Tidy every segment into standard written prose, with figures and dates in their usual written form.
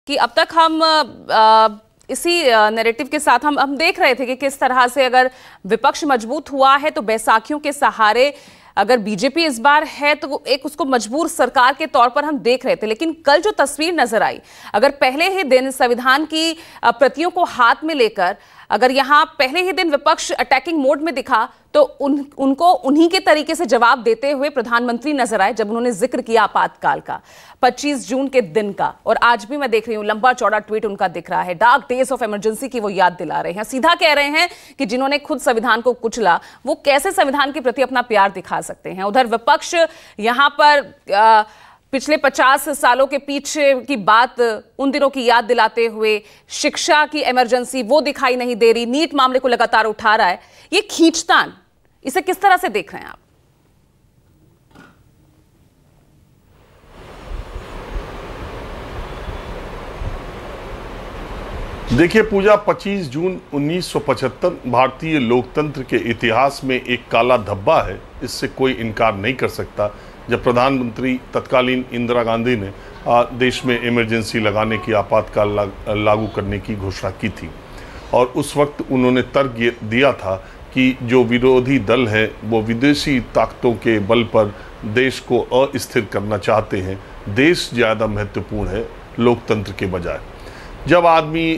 कि अब तक हम इसी नैरेटिव के साथ हम देख रहे थे कि किस तरह से अगर विपक्ष मजबूत हुआ है तो बैसाखियों के सहारे अगर बीजेपी इस बार है तो एक उसको मजबूर सरकार के तौर पर हम देख रहे थे। लेकिन कल जो तस्वीर नजर आई, अगर पहले ही दिन संविधान की प्रतियों को हाथ में लेकर अगर यहां पहले ही दिन विपक्ष अटैकिंग मोड में दिखा तो उनको उन्हीं के तरीके से जवाब देते हुए प्रधानमंत्री नजर आए जब उन्होंने जिक्र किया आपातकाल का, 25 जून के दिन का। और आज भी मैं देख रही हूं लंबा चौड़ा ट्वीट उनका दिख रहा है, डार्क डेज ऑफ इमरजेंसी की वो याद दिला रहे हैं। सीधा कह रहे हैं कि जिन्होंने खुद संविधान को कुचला वो कैसे संविधान के प्रति अपना प्यार दिखा सकते हैं। उधर विपक्ष यहां पर पिछले 50 सालों के पीछे की बात उन दिनों की याद दिलाते हुए शिक्षा की इमरजेंसी वो दिखाई नहीं दे रही, नीट मामले को लगातार उठा रहा है। ये खींचतान, इसे किस तरह से देख रहे हैं आप? देखिए पूजा, 25 जून 1975 भारतीय लोकतंत्र के इतिहास में एक काला धब्बा है, इससे कोई इनकार नहीं कर सकता। जब प्रधानमंत्री तत्कालीन इंदिरा गांधी ने देश में इमरजेंसी लगाने की, आपातकाल लागू करने की घोषणा की थी और उस वक्त उन्होंने तर्क दिया था कि जो विरोधी दल है वो विदेशी ताकतों के बल पर देश को अस्थिर करना चाहते हैं, देश ज़्यादा महत्वपूर्ण है लोकतंत्र के बजाय। जब आदमी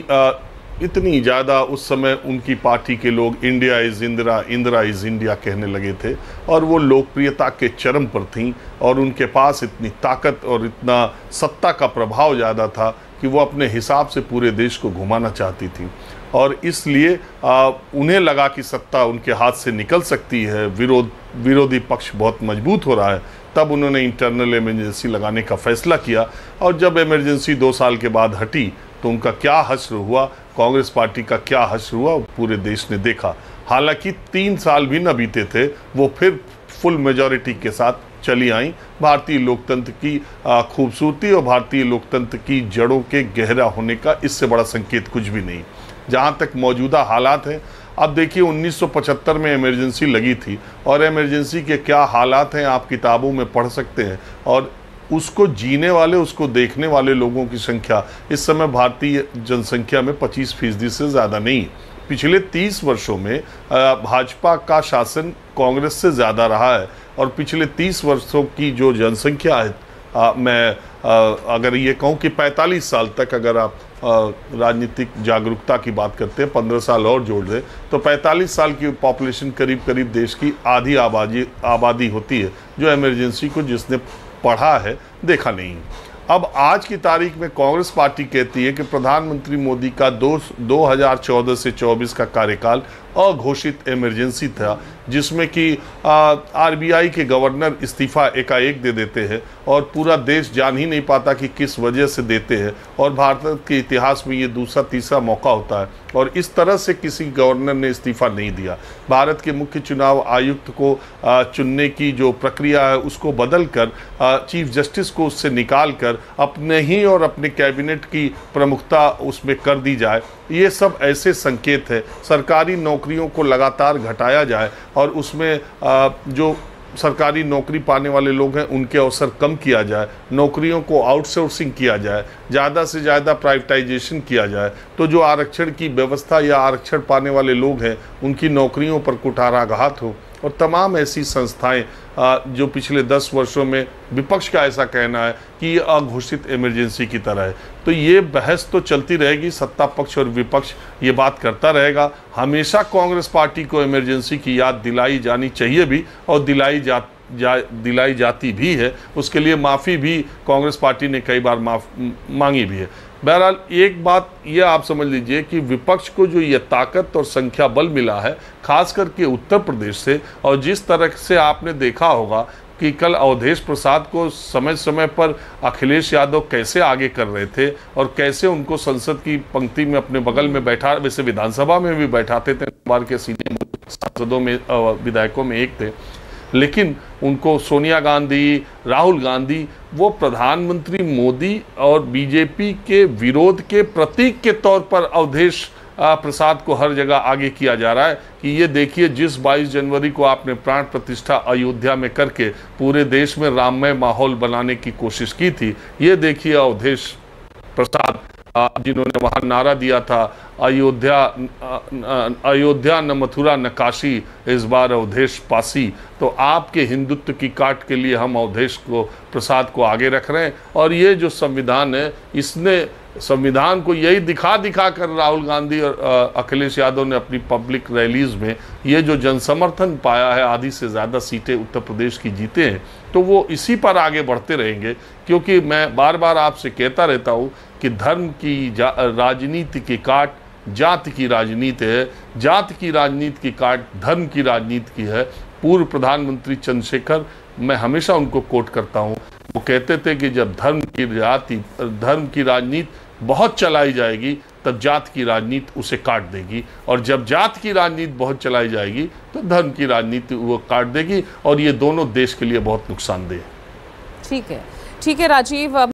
इतनी ज़्यादा उस समय उनकी पार्टी के लोग India is Indira, Indira is India कहने लगे थे और वो लोकप्रियता के चरम पर थीं और उनके पास इतनी ताकत और इतना सत्ता का प्रभाव ज़्यादा था कि वो अपने हिसाब से पूरे देश को घुमाना चाहती थी और इसलिए उन्हें लगा कि सत्ता उनके हाथ से निकल सकती है, विरोधी पक्ष बहुत मजबूत हो रहा है। तब उन्होंने इंटरनल इमरजेंसी लगाने का फैसला किया और जब इमरजेंसी 2 साल के बाद हटी तो उनका क्या हश्र हुआ, कांग्रेस पार्टी का क्या हश्र हुआ, पूरे देश ने देखा। हालांकि 3 साल भी न बीते थे, वो फिर फुल मेजॉरिटी के साथ चली आई। भारतीय लोकतंत्र की खूबसूरती और भारतीय लोकतंत्र की जड़ों के गहरा होने का इससे बड़ा संकेत कुछ भी नहीं। जहाँ तक मौजूदा हालात हैं, अब देखिए 1975 में इमरजेंसी लगी थी और इमरजेंसी के क्या हालात हैं आप किताबों में पढ़ सकते हैं और उसको जीने वाले, उसको देखने वाले लोगों की संख्या इस समय भारतीय जनसंख्या में 25% से ज़्यादा नहीं है। पिछले 30 वर्षों में भाजपा का शासन कांग्रेस से ज़्यादा रहा है और पिछले 30 वर्षों की जो जनसंख्या है, मैं अगर ये कहूँ कि 45 साल तक अगर आप राजनीतिक जागरूकता की बात करते हैं, 15 साल और जोड़ दें तो 45 साल की पॉपुलेशन करीब करीब देश की आधी आबादी होती है जो इमरजेंसी को जिसने पढ़ा है देखा नहीं। अब आज की तारीख में कांग्रेस पार्टी कहती है कि प्रधानमंत्री मोदी का 2014 से 24 का कार्यकाल अघोषित इमरजेंसी था, जिसमें कि आरबीआई के गवर्नर इस्तीफा एकाएक दे देते हैं और पूरा देश जान ही नहीं पाता कि किस वजह से देते हैं और भारत के इतिहास में ये दूसरा तीसरा मौका होता है और इस तरह से किसी गवर्नर ने इस्तीफा नहीं दिया। भारत के मुख्य चुनाव आयुक्त को चुनने की जो प्रक्रिया है उसको बदल कर चीफ जस्टिस को उससे निकाल कर अपने ही और अपने कैबिनेट की प्रमुखता उसमें कर दी जाए। ये सब ऐसे संकेत है। सरकारी नौकरियों को लगातार घटाया जाए और उसमें जो सरकारी नौकरी पाने वाले लोग हैं उनके अवसर कम किया जाए, नौकरियों को आउटसोर्सिंग किया जाए, ज़्यादा से ज़्यादा प्राइवेटाइजेशन किया जाए, तो जो आरक्षण की व्यवस्था या आरक्षण पाने वाले लोग हैं उनकी नौकरियों पर कुठाराघात हो। और तमाम ऐसी संस्थाएं जो पिछले 10 वर्षों में विपक्ष का ऐसा कहना है कि अघोषित इमरजेंसी की तरह है, तो ये बहस तो चलती रहेगी। सत्ता पक्ष और विपक्ष ये बात करता रहेगा। हमेशा कांग्रेस पार्टी को इमरजेंसी की याद दिलाई जानी चाहिए भी और दिलाई जाती भी है। उसके लिए माफ़ी भी कांग्रेस पार्टी ने कई बार मांगी भी है। बहरहाल एक बात ये आप समझ लीजिए कि विपक्ष को जो ये ताकत और संख्या बल मिला है खास करके उत्तर प्रदेश से, और जिस तरह से आपने देखा होगा कि कल अवधेश प्रसाद को समय समय पर अखिलेश यादव कैसे आगे कर रहे थे और कैसे उनको संसद की पंक्ति में अपने बगल में बैठा, वैसे विधानसभा में भी बैठाते थे, बार के सीनियर सांसदों में विधायकों में एक थे, लेकिन उनको सोनिया गांधी, राहुल गांधी वो प्रधानमंत्री मोदी और बीजेपी के विरोध के प्रतीक के तौर पर अवधेश प्रसाद को हर जगह आगे किया जा रहा है कि ये देखिए जिस 22 जनवरी को आपने प्राण प्रतिष्ठा अयोध्या में करके पूरे देश में राममय माहौल बनाने की कोशिश की थी, ये देखिए अवधेश प्रसाद जिन्होंने वहां नारा दिया था, अयोध्या न मथुरा न काशी, इस बार अवधेश पासी। तो आपके हिंदुत्व की काट के लिए हम अवधेश को, प्रसाद को आगे रख रहे हैं। और ये जो संविधान है, इसने संविधान को यही दिखा कर राहुल गांधी और अखिलेश यादव ने अपनी पब्लिक रैलीज में ये जो जनसमर्थन पाया है, आधी से ज़्यादा सीटें उत्तर प्रदेश की जीते हैं, तो वो इसी पर आगे बढ़ते रहेंगे। क्योंकि मैं बार बार आपसे कहता रहता हूँ कि धर्म की राजनीति की काट जाति की राजनीति है, जाति की राजनीति की काट धर्म की राजनीति की है। पूर्व प्रधानमंत्री चंद्रशेखर, मैं हमेशा उनको कोट करता हूँ, वो कहते थे कि जब धर्म की राजनीति बहुत चलाई जाएगी, तब जात की राजनीति उसे काट देगी, और जब जात की राजनीति बहुत चलाई जाएगी तो धर्म की राजनीति वो काट देगी, और ये दोनों देश के लिए बहुत नुकसानदेह है। ठीक है राजीव।